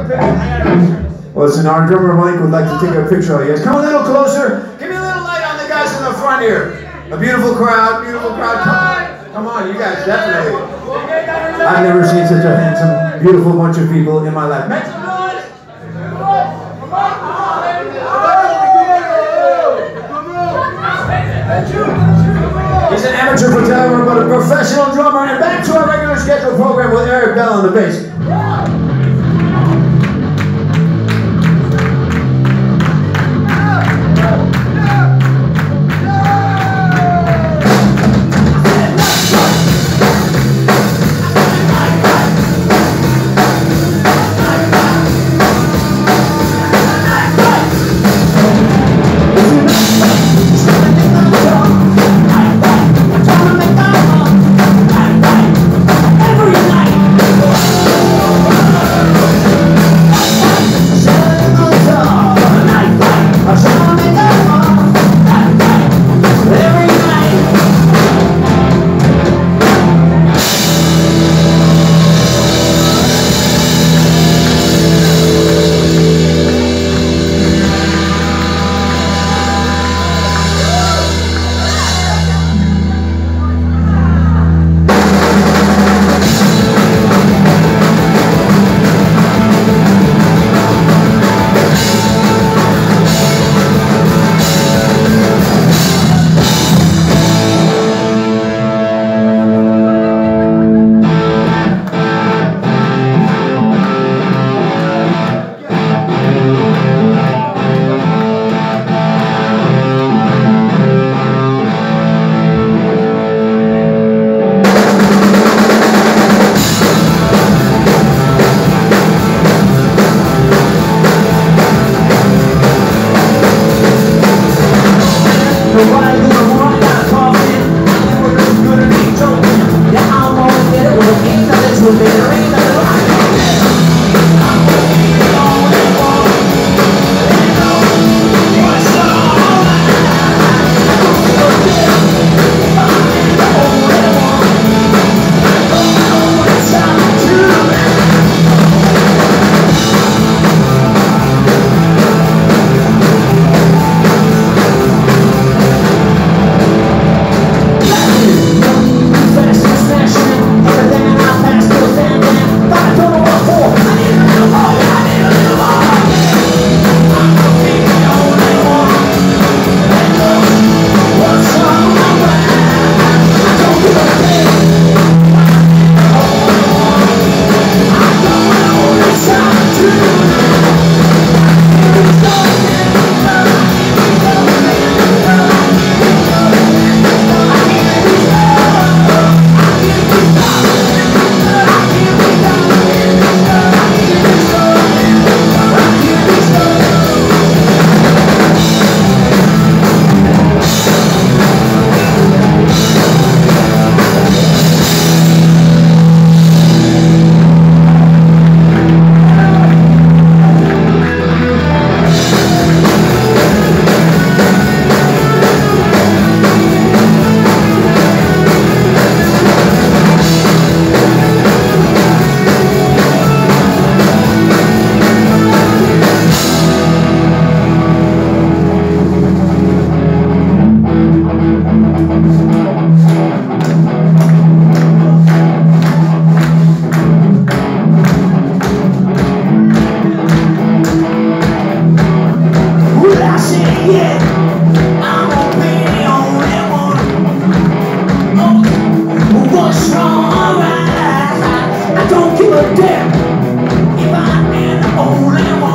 Listen, our drummer Mike would like to take a picture of you guys. Come a little closer. Give me a little light on the guys in the front here. A beautiful crowd, Come on, you guys, definitely. I've never seen such a handsome, beautiful bunch of people in my life. Make some noise! He's an amateur photographer, but a professional drummer. And back to our regular scheduled program with Eric Bell on the bass. Damn, if I am the only one.